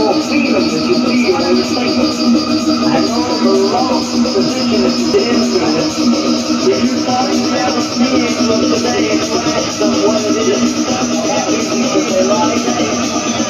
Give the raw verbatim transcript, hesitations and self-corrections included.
actual feeling that you feel when you think of it. I know the wrong position that you did into it. If you thought you never seeing look today and ask them what it is, happy people say like, hey,